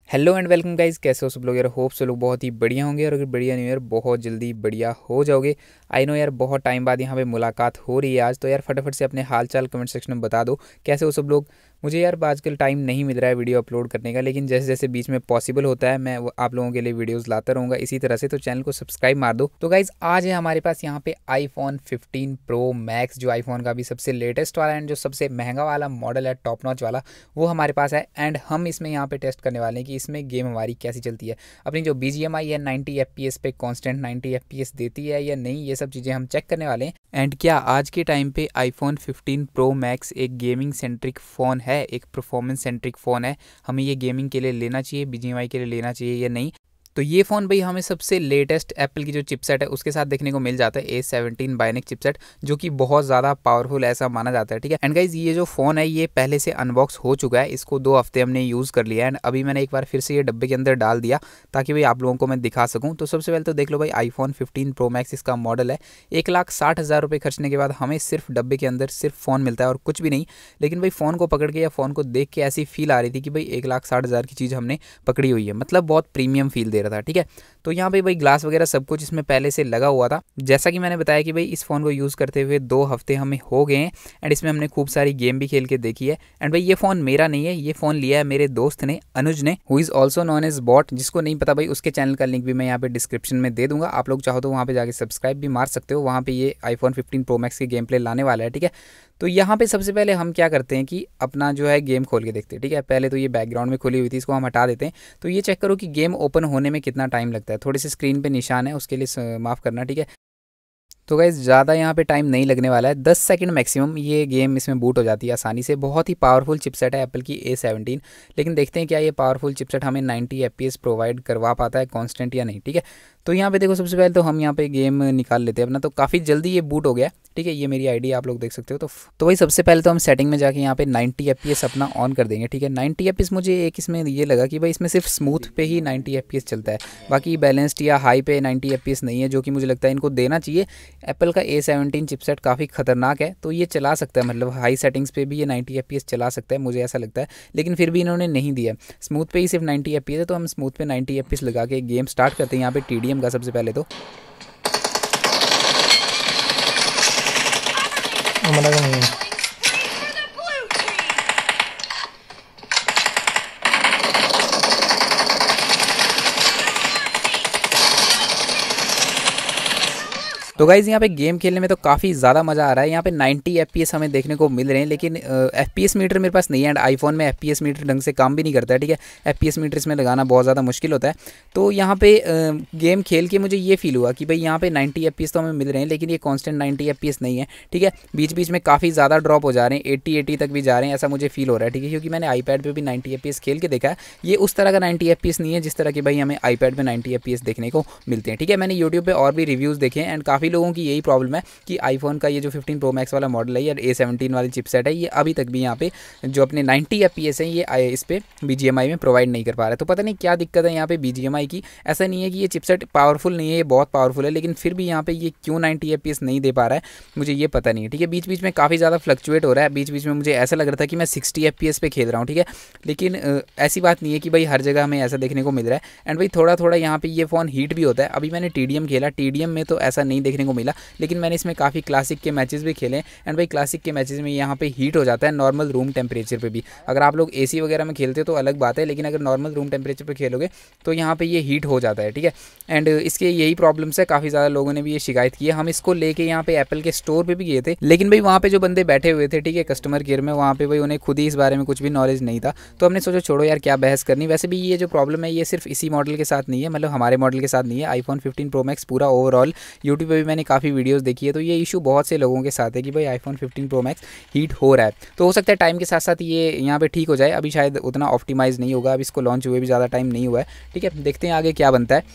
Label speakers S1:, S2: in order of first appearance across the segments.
S1: Hello and welcome guys, कैसे हो सब लोग यार। होप सब लोग बहुत ही बढ़िया होंगे और अगर बढ़िया नहीं यार बहुत जल्दी बढ़िया हो जाओगे। आई नो यार बहुत टाइम बाद यहाँ पे मुलाकात हो रही है आज, तो यार फटाफट से अपने हाल चाल कमेंट सेक्शन में बता दो कैसे हो सब लोग। मुझे यार आजकल टाइम नहीं मिल रहा है वीडियो अपलोड करने का, लेकिन जैसे जैसे बीच में पॉसिबल होता है मैं आप लोगों के लिए वीडियोस लाता रहूँगा इसी तरह से। तो चैनल को सब्सक्राइब मार दो। तो गाइज आज है हमारे पास यहाँ पे iPhone 15 Pro Max, जो आईफोन का भी सबसे लेटेस्ट वाला एंड जो सबसे महंगा वाला मॉडल है, टॉप नॉच वाला, वो हमारे पास है। एंड हम इसमें यहाँ पे टेस्ट करने वाले हैं कि इसमें गेम हमारी कैसी चलती है। अपनी जो BGMI है 90 FPS पे कॉन्स्टेंट 90 FPS देती है या नहीं, ये सब चीज़ें हम चेक करने वाले हैं। एंड क्या आज के टाइम पे iPhone 15 Pro Max एक गेमिंग सेंट्रिक फ़ोन है, एक परफॉर्मेंस सेंट्रिक फ़ोन है, हमें ये गेमिंग के लिए लेना चाहिए, BGMI के लिए लेना चाहिए या नहीं। तो ये फ़ोन भाई हमें सबसे लेटेस्ट एप्पल की जो चिपसेट है उसके साथ देखने को मिल जाता है, A17 बायोनिक चिपसेट, जो कि बहुत ज़्यादा पावरफुल ऐसा माना जाता है। ठीक है। एंड गाइज ये जो फ़ोन है ये पहले से अनबॉक्स हो चुका है, इसको 2 हफ्ते हमने यूज़ कर लिया है। एंड अभी मैंने एक बार फिर से ये डब्बे के अंदर डाल दिया ताकि भाई आप लोगों को मैं दिखा सकूँ। तो सबसे पहले तो देख लो भाई, iPhone 15 Pro Max इसका मॉडल है। 1,60,000 रुपये खर्चने के बाद हमें सिर्फ डब्बे के अंदर सिर्फ फ़ोन मिलता है और कुछ भी नहीं। लेकिन भाई फ़ोन को पकड़ के या फ़ोन को देख के ऐसी फील आ रही थी कि भाई 1,60,000 की चीज़ हमने पकड़ी हुई है, मतलब बहुत प्रीमियम फील दे रहा था। ठीक है। तो यहाँ पे भाई ग्लास वगैरह सब कुछ इसमें पहले से लगा हुआ था। जैसा कि मैंने बताया कि भाई इस फ़ोन को यूज़ करते हुए 2 हफ्ते हमें हो गए हैं एंड इसमें हमने खूब सारी गेम भी खेल के देखी है। एंड भाई ये फ़ोन मेरा नहीं है, ये फ़ोन लिया है मेरे दोस्त ने, अनुज ने, who is also known as bot. जिसको नहीं पता भाई उसके चैनल का लिंक भी मैं यहाँ पे डिस्क्रिप्शन में दे दूंगा, आप लोग चाहो तो वहाँ पे जाके सब्सक्राइब भी मार सकते हो। वहाँ पे ये iPhone 15 Pro Max के गेम प्ले लाने वाला है। ठीक है। तो यहाँ पे सबसे पहले हम क्या करते हैं कि अपना जो है गेम खोल के देखते हैं। ठीक है। पहले तो ये बैकग्राउंड में खुली हुई थी, इसको हम हटा देते हैं। तो ये चेक करो कि गेम ओपन होने में कितना टाइम लगता है। थोड़े से स्क्रीन पे निशान है, उसके लिए माफ़ करना। ठीक है। तो गाइस ज़्यादा यहाँ पे टाइम नहीं लगने वाला है, 10 सेकंड मैक्सिमम ये गेम इसमें बूट हो जाती है आसानी से। बहुत ही पावरफुल चिपसेट है एप्पल की A17। लेकिन देखते हैं क्या ये पावरफुल चिपसेट हमें 90 FPS प्रोवाइड करवा पाता है कांस्टेंट या नहीं। ठीक है। तो यहाँ पे देखो सबसे पहले तो हम यहाँ पे गेम निकाल लेते हैं अपना, तो काफ़ी जल्दी ये बूट हो गया। ठीक है। ये मेरी आईडी आप लोग देख सकते हो। तो भाई सबसे पहले तो हम सेटिंग में जाके यहाँ पे 90 FPS अपना ऑन कर देंगे। ठीक है। 90 FPS मुझे एक इसमें ये लगा कि भाई इसमें सिर्फ स्मूथ पे ही 90 FPS चलता है, बाकी बैलेंस्ड या हाई पे 90 FPS नहीं है, जो कि मुझे लगता है इनको देना चाहिए। एप्पल का A17 चिपसेट काफ़ी खतरनाक है, तो ये चला सकता है, मतलब हाई सेटिंग्स पे भी ये 90 FPS चला सकता है, मुझे ऐसा लगता है। लेकिन फिर भी इन्होंने नहीं दिया, स्मूथ पे ही सिर्फ 90 FPS है। तो हम स्मूथ पे 90 FPS लगा के गेम स्टार्ट करते हैं यहाँ पे TDM का सबसे पहले तो। तो गाइज़ यहाँ पे गेम खेलने में तो काफ़ी ज़्यादा मज़ा आ रहा है। यहाँ पे 90 FPS हमें देखने को मिल रहे हैं, लेकिन FPS मीटर मेरे पास नहीं है एंड आईफोन में FPS मीटर ढंग से काम भी नहीं करता है। ठीक है। FPS मीटर इसमें लगाना बहुत ज़्यादा मुश्किल होता है। तो यहाँ पे गेम खेल के मुझे ये फील हुआ कि भाई यहाँ पे 90 FPS तो हमें मिल रहे हैं, लेकिन ये कॉन्स्टेंट 90 FPS नहीं है। ठीक है। बीच बीच में काफ़ी ज़्यादा ड्रॉप हो जा रहे हैं, 80 तक भी जा रहे हैं, ऐसा मुझे फील हो रहा है। ठीक है। क्योंकि मैंने iPad पर भी 90 FPS खेल के देखा है, ये उस तरह का 90 FPS नहीं है जिस तरह की भाई हमें iPad पर 90 FPS देखने को मिलते हैं। ठीक है। मैंने यूट्यूब पर और भी रिव्यूज़ देखे हैं एंड काफ़ी लोगों की यही प्रॉब्लम है कि आईफोन का ये जो 15 Pro Max वाला मॉडल है या A17 वाली चिपसेट है, ये अभी तक भी यहाँ पे जो अपने 90 FPS है ये इस पे BGMI में प्रोवाइड नहीं कर पा रहा है। तो पता नहीं क्या दिक्कत है यहाँ पे BGMI की। ऐसा नहीं है कि ये चिपसेट पावरफुल नहीं है, ये बहुत पावरफुल है, लेकिन फिर भी यहाँ पे ये क्यों 90 FPS नहीं दे पा रहा है मुझे ये पता नहीं है। ठीक है। बीच बीच में काफ़ी ज़्यादा फ्लक्चुएट हो रहा है, बीच बीच में मुझे ऐसा लग रहा था कि मैं 60 FPS पे खेल रहा हूँ। ठीक है। लेकिन ऐसी बात नहीं है कि भाई हर जगह हमें ऐसा देखने को मिल रहा है। एंड भाई थोड़ा थोड़ा यहाँ पे ये फ़ोन हीट भी होता है। अभी मैंने TDM खेला, TDM में तो ऐसा नहीं देखने को मिला, लेकिन मैंने इसमें काफ़ी क्लासिक के मैचेस भी खेले एंड भाई क्लासिक के मैचेस में यहाँ पे हीट हो जाता है नॉर्मल रूम टेम्परेचर पे भी। अगर आप लोग AC वगैरह में खेलते हो तो अलग बात है, लेकिन अगर नॉर्मल रूम टेम्परेचर पे खेलोगे तो यहाँ पे ये हीट हो जाता है। ठीक है। एंड इसके यही प्रॉब्लम्स है, काफ़ी ज़्यादा लोगों ने भी ये शिकायत की है। हम इसको लेके यहाँ पे एप्पल के स्टोर पर भी गए थे, लेकिन भाई वहाँ पे जो बंदे बैठे हुए थे, ठीक है, कस्टमर केयर में, वहाँ पे भाई उन्हें खुद ही इस बारे में कुछ भी नॉलेज नहीं था। तो हमने सोचा छोड़ो यार क्या बहस करनी। वैसे भी ये जो प्रॉब्लम है ये सिर्फ इसी मॉडल के साथ नहीं है, मतलब हमारे मॉडल के साथ नहीं है, iPhone 15 Pro Max पूरा ओवरऑल यूट्यूब पर भी मैंने काफ़ी वीडियोज़ देखी है। तो ये इशू बहुत से लोगों के साथ है कि भाई iPhone 15 Pro Max हीट हो रहा है। तो हो सकता है टाइम के साथ साथ ये यहाँ पे ठीक हो जाए, अभी शायद उतना ऑप्टिमाइज़ नहीं होगा, अब इसको लॉन्च हुए भी ज़्यादा टाइम नहीं हुआ है। ठीक है। देखते हैं आगे क्या बनता है।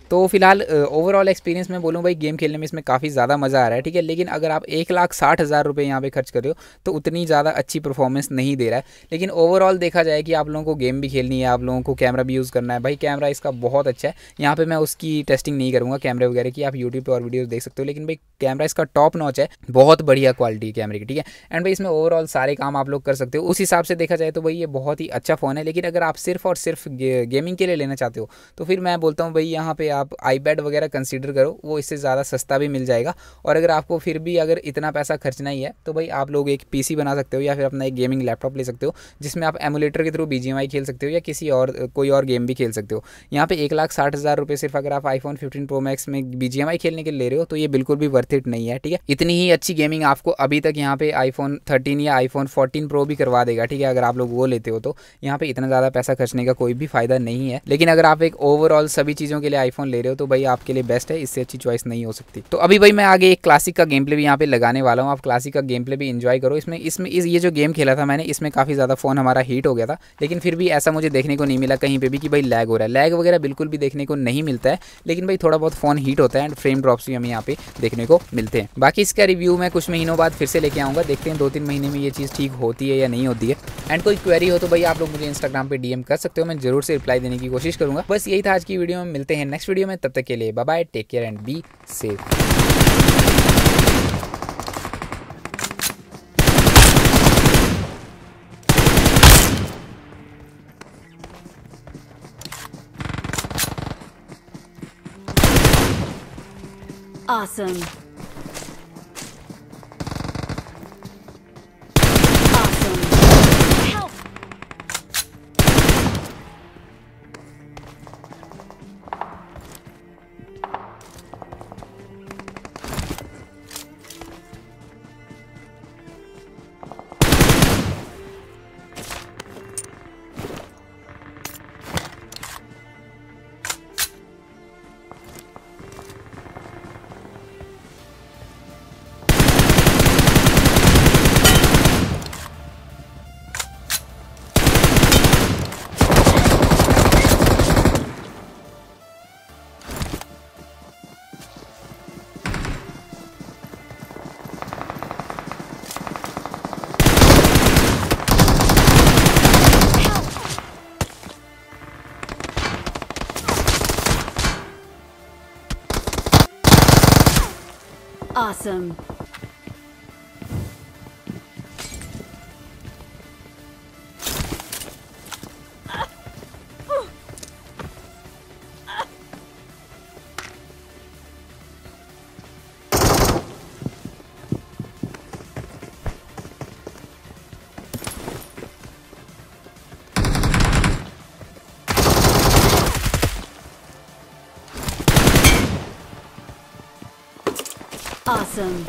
S1: तो फिलहाल ओवरऑल एक्सपीरियंस मैं बोलूँ भाई, गेम खेलने में इसमें काफ़ी ज़्यादा मज़ा आ रहा है, ठीक है। लेकिन अगर आप 1,60,000 रुपये यहाँ पे खर्च कर रहे हो तो उतनी ज़्यादा अच्छी परफॉर्मेंस नहीं दे रहा है। लेकिन ओवरऑल देखा जाए कि आप लोगों को गेम भी खेलनी है, आप लोगों को कैमरा भी यूज़ करना है, भाई कैमरा इसका बहुत अच्छा है। यहाँ पे मैं उसकी टेस्टिंग नहीं करूँगा कैमरे वगैरह की, आप यूट्यूब पे और वीडियोस देख सकते हो, लेकिन भाई कैमरा इसका टॉप नॉच है, बहुत बढ़िया क्वालिटी कैमरे की, ठीक है। एंड भाई इसमें ओवरऑल सारे काम आप लोग कर सकते हो। उस हिसाब से देखा जाए तो भाई ये बहुत ही अच्छा फ़ोन है। लेकिन अगर आप सिर्फ और सिर्फ गेमिंग के लिए लेना चाहते हो तो फिर मैं बोलता हूँ भाई यहाँ पे आप आईपैड वगैरह कंसीडर करो, वो इससे ज़्यादा सस्ता भी मिल जाएगा। और अगर आपको फिर भी अगर इतना पैसा खर्चना ही है तो भाई आप लोग एक पीसी बना सकते हो या फिर अपना एक गेमिंग लैपटॉप ले सकते हो, जिसमें आप एमुलेटर के थ्रू BGMI खेल सकते हो या किसी और कोई और गेम भी खेल सकते हो। यहाँ पे 1,60,000 रुपये सिर्फ अगर आप iPhone 15 Pro Max में BGMI खेलने के लिए ले रहे हो तो ये बिल्कुल भी वर्थ इट नहीं है, ठीक है। इतनी ही अच्छी गेमिंग आपको अभी तक यहाँ पे iPhone 13 या iPhone 14 Pro भी करवा देगा, ठीक है, अगर आप लोग वो लेते हो तो यहाँ पे इतना ज़्यादा पैसा खर्चने का कोई भी फायदा नहीं है। लेकिन अगर आप एक ओवरऑल सभी चीज़ों के लिए आईफोन ले रहे हो तो भाई आपके लिए बेस्ट है, इससे अच्छी चॉइस नहीं हो सकती। तो अभी भाई मैं आगे एक क्लासिक का गेम प्ले भी यहाँ पे लगाने वाला हूँ, आप क्लासिक का गेम प्ले भी इंजॉय करो। इसमें ये जो गेम खेला था मैंने, इसमें काफ़ी ज़्यादा फ़ोन हमारा हीट हो गया था, लेकिन फिर भी ऐसा मुझे देखने को नहीं मिला कहीं पे भी कि भाई लैग हो रहा है। लैग वगैरह बिल्कुल भी देखने को नहीं मिलता है, लेकिन भाई थोड़ा बहुत फ़ोन हीट होता है एंड फ्रेम ड्रॉप्स भी हमें यहाँ पे देखने को मिलते हैं। बाकी इसका रिव्यू मैं कुछ महीनों बाद फिर से लेके आऊँगा, देखते हैं 2-3 महीने में ये चीज़ ठीक होती है या नहीं होती है। एंड कोई क्वेरी हो तो भाई आप लोग मुझे इंस्टाग्राम पे DM कर सकते हो, मैं जरूर से रिप्लाई देने की कोशिश करूँगा। बस यही था आज की वीडियो में, मिलते हैं नेक्स्ट वीडियो में, तब तक के लिए bye bye, take care and be safe.
S2: Awesome. Awesome. Awesome.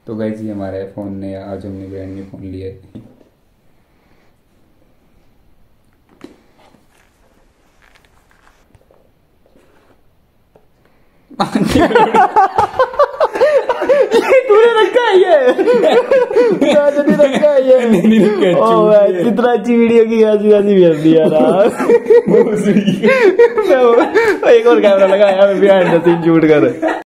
S1: तो गाइस ये हमारे फ़ोन ने आज हमने ब्रांड न्यू फ़ोन लिया है।
S3: तूने रखा है ये? नहीं रखा है ये? नहीं रखा है। ओ भाई इतना अच्छी वीडियो की हंसी हंसी भेज दिया यार। एक और कैमरा लगाया, बिहाइंड द सीन शूट कर।